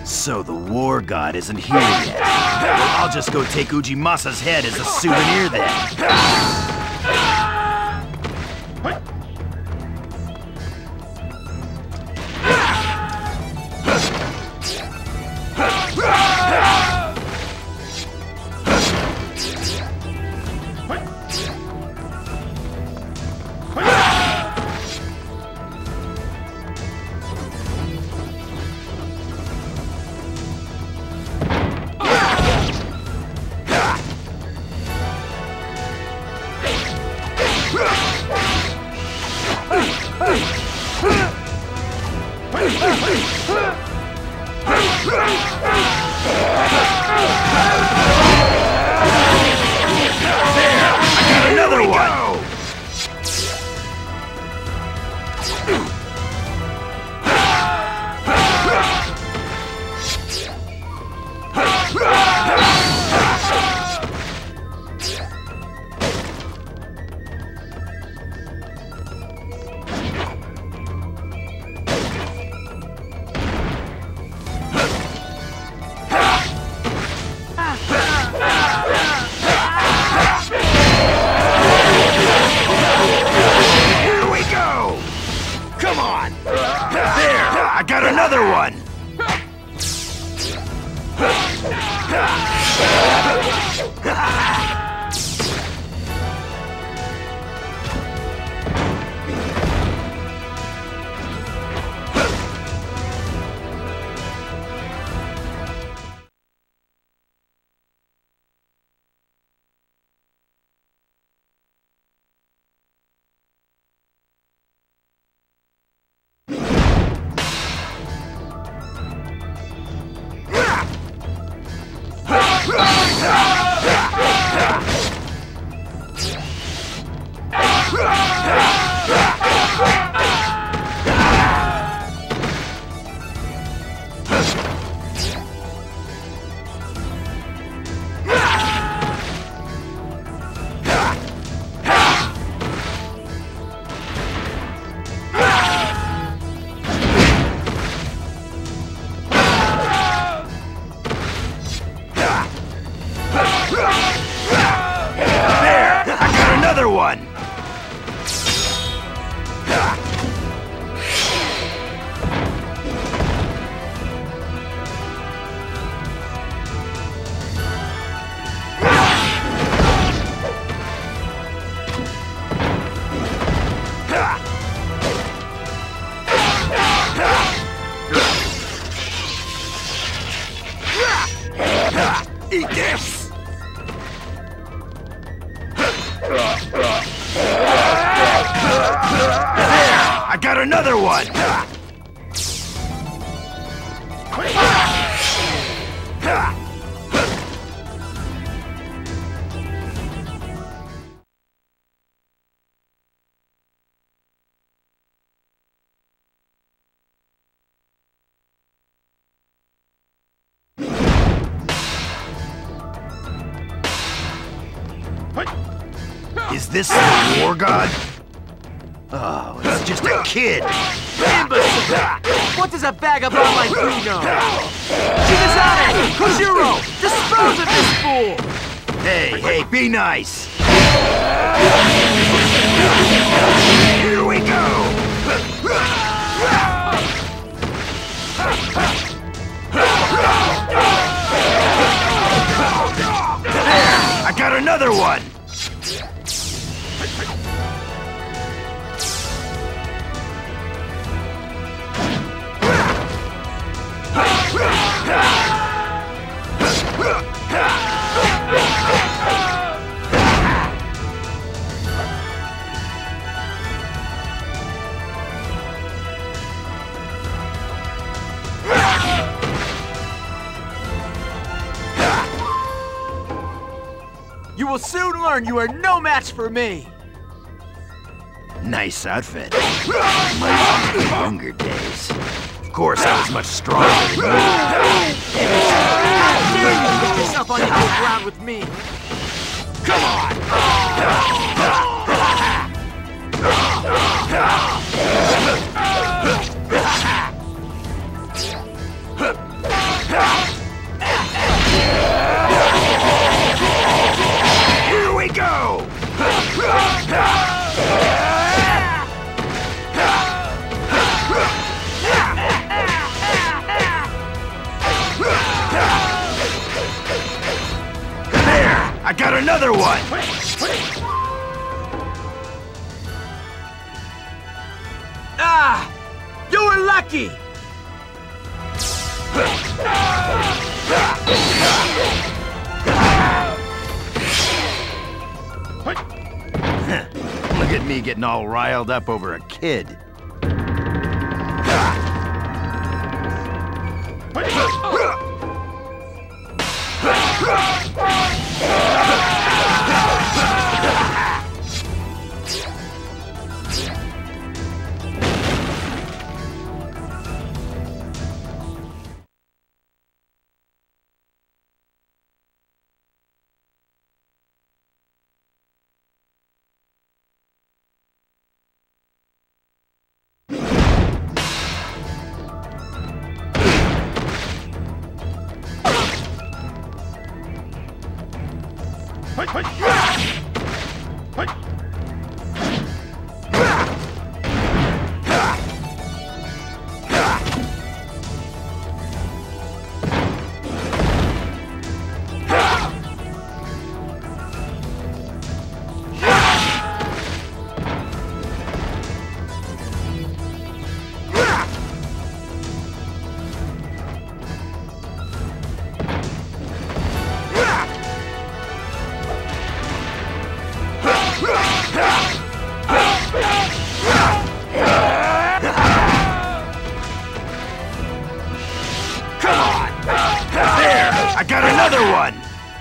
So the war god isn't here yet. Well, I'll just go take Ujimasa's head as a souvenir then. Eat this! I got another one! Is this the war god? Oh, it's just a kid! Imbecile! What does a vagabond like you know? Shigazane! Kojiro! Dispose of this fool! Hey, be nice! Here we go! There! I got another one! You will soon learn you are no match for me! Nice outfit. Reminds me of younger days. Of course, I was much stronger than you. How dare you get yourself on equal ground with me? Come on! another one! Ah! You were lucky! Look at me getting all riled up over a kid. I got another one!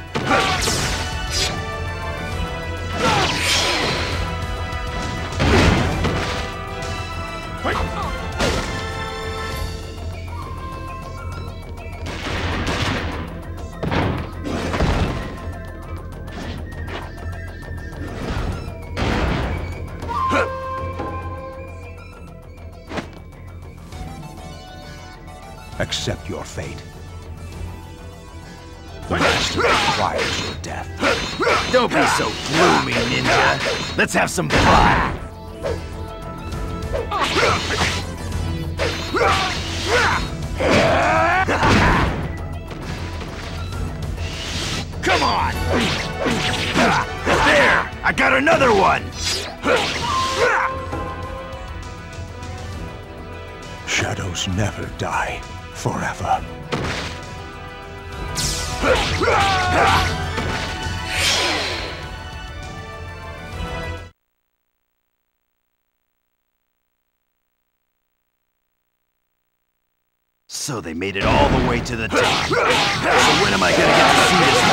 Accept your fate. The master requires your death. Don't be so gloomy, ninja. Let's have some fun. Come on! There! I got another one! Shadows never die forever. So they made it all the way to the top. So when am I gonna get to see this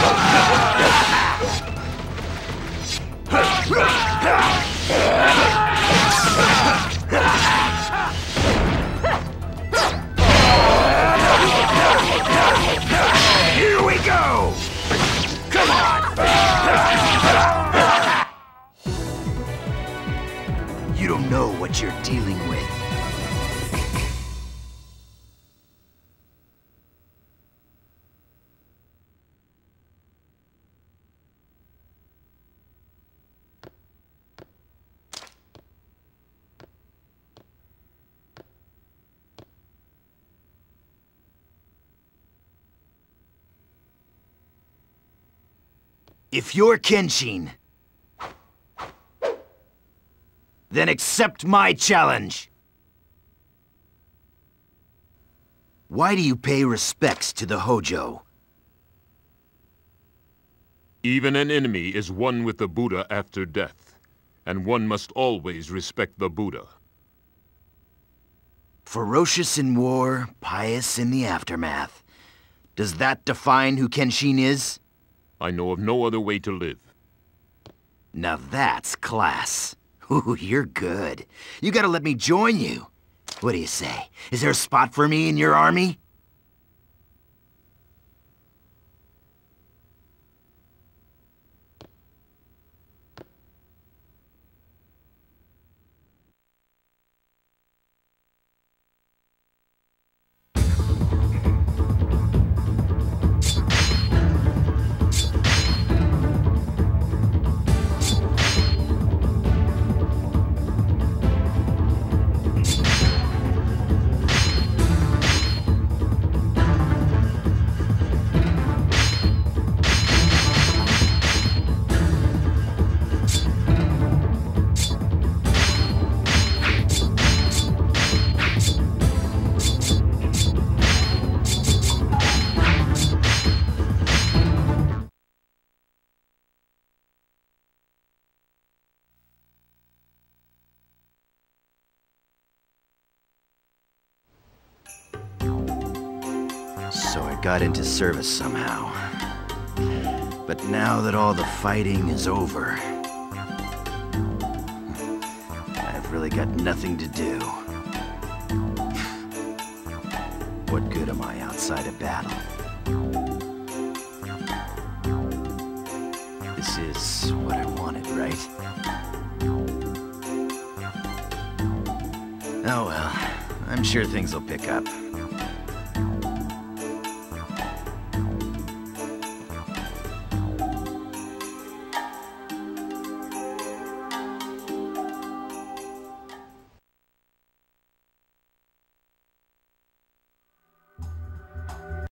Here we go! Come on! You don't know what you're dealing with. If you're Kenshin, then accept my challenge. Why do you pay respects to the Hojo? Even an enemy is one with the Buddha after death, and one must always respect the Buddha. Ferocious in war, pious in the aftermath. Does that define who Kenshin is? I know of no other way to live. Now that's class. Ooh, you're good. You gotta let me join you. What do you say? Is there a spot for me in your army? So I got into service somehow. But now that all the fighting is over, I've really got nothing to do. What good am I outside of battle? This is what I wanted, right? Oh well, I'm sure things will pick up.